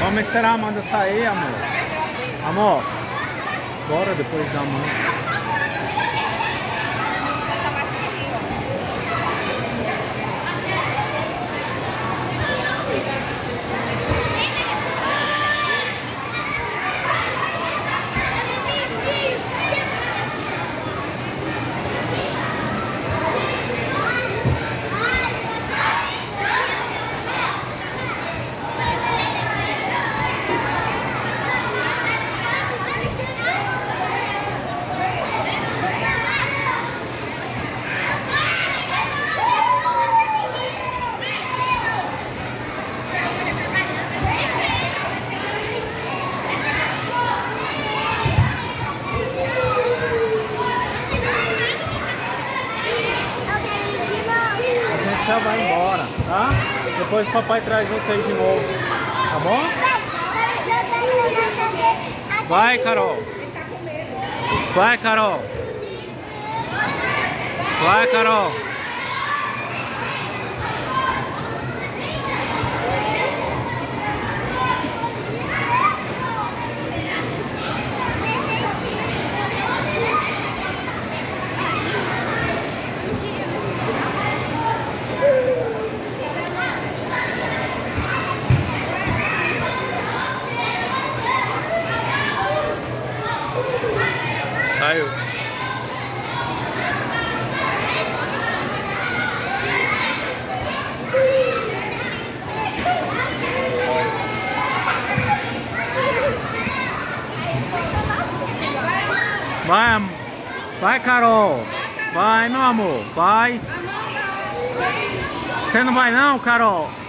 Vamos esperar a Amanda sair, amor. Amor, bora depois da Amanda. Já vai embora, tá? Depois o papai traz vocês de novo, tá bom? Vai, Carol! Vai, Carol! Vai, Carol! Saiu. Vai, vai, Carol. Vai, meu amor. Vai. Você não vai não, Carol?